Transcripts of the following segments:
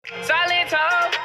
Silento,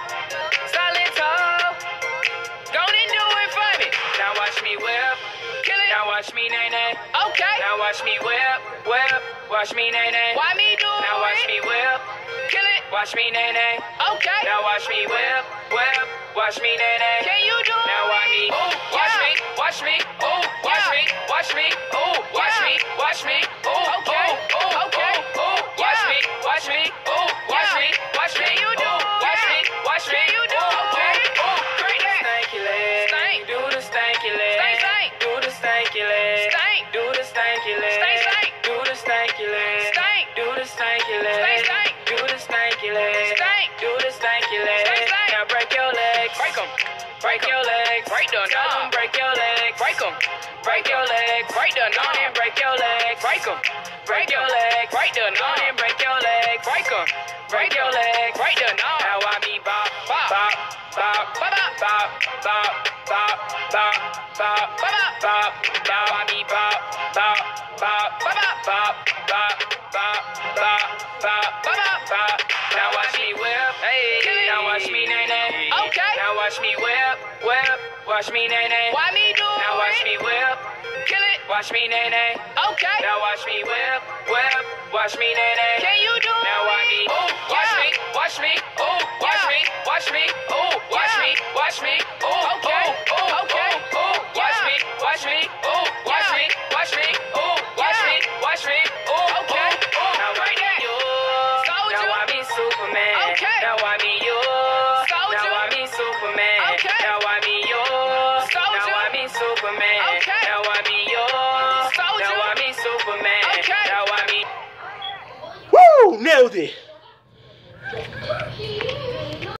go and do it for me. Now watch me whip, kill it. Now watch me nay nay. Okay. Now watch me whip. Watch me nay nay. Why me do it? Now watch me whip, kill it. Watch me nay nay. Okay. Now watch me whip. Watch me nay nay. Can you do it? Now watch me. Ooh, watch me. Ooh, watch me. Ooh, watch me. Ooh, okay. Okay. Ooh, watch me. Ooh, watch me. Can you do it? Watch me. You do it. Okay. Ooh, great. Stanky leg. Stank. Do the stanky leg. Stank. Do the stanky leg. Stank. Do the stanky leg. Stank. Do the stanky leg. Stank. Do the stanky leg. Stank. Do the stanky leg. Stank. Do the stanky leg. Now break your legs. Break them. Break your legs. Break them. Tell them break your legs. Break them. Break your legs. Break them. On and break your legs. Break them. Break your legs. Break them. On and break your legs. Break them. Break your legs. Break them. Now I me bop, bop, bop, bop, bop, bop, bop, bop, bop, bop, bop, bop. Now I me bop, bop, bop, bop, bop, bop, bop, bop, bop, bop, bop. Now watch me whip. Hey. Now watch me nay nay. Okay. Now watch me whip. Watch me nay nay. Why me do it? Now watch me whip. Kill it. Watch me nay nay. Okay. Now watch me whip. Watch me nay nay. Can you do it? Now watch me. Ooh, watch me. Ooh, watch me. Ooh, watch me. Ooh, okay. Okay. Ooh, watch me. Ooh, watch me. Ooh, watch me. Ooh, okay. Now right there. Now I be Superman. Okay. Now I be yours. Now I be Superman. Okay. Now I be yours. Now I be Superman. Okay. Now I be yours. Now I be Superman. Okay. Now I be. Woo! Nailed it.